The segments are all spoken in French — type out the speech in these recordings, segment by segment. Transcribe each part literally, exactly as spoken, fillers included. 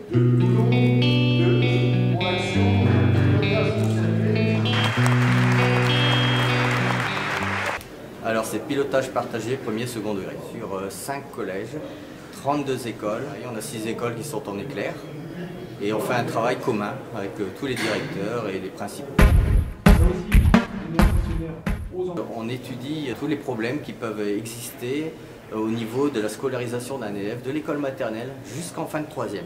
de boulot, de mon action, de pilotage partagé. Alors c'est pilotage partagé premier second degré sur euh, cinq collèges, trente-deux écoles, et on a six écoles qui sont en éclair et on fait un travail commun avec euh, tous les directeurs et les principaux. On étudie tous les problèmes qui peuvent exister au niveau de la scolarisation d'un élève de l'école maternelle jusqu'en fin de troisième.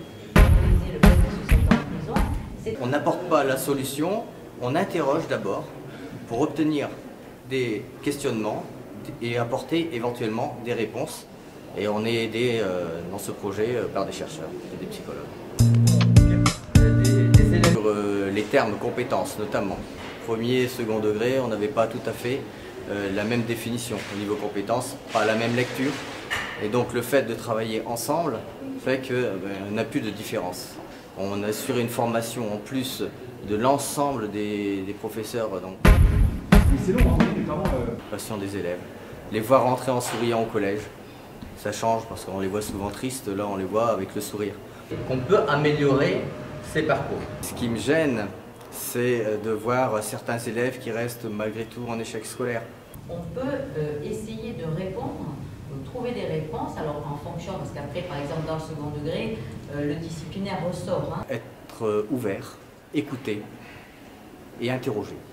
On n'apporte pas la solution, on interroge d'abord pour obtenir des questionnements et apporter éventuellement des réponses. Et on est aidé euh, dans ce projet euh, par des chercheurs et des psychologues. Des, des élèves sur euh, les termes compétences notamment. Premier, second degré, on n'avait pas tout à fait euh, la même définition au niveau compétences, pas la même lecture. Et donc le fait de travailler ensemble fait qu'on ben, n'a plus de différence. On assure une formation en plus de l'ensemble des, des professeurs. Donc, Mais c'est long, hein, notamment. Euh... Passion des élèves. Les voir rentrer en souriant au collège, ça change parce qu'on les voit souvent tristes, là on les voit avec le sourire. On peut améliorer ces parcours. Ce qui me gêne, c'est de voir certains élèves qui restent malgré tout en échec scolaire. On peut euh, essayer de répondre, de trouver des réponses, alors en fonction, parce qu'après par exemple dans le second degré, euh, le disciplinaire ressort. Hein. Être ouvert, écouter et interroger.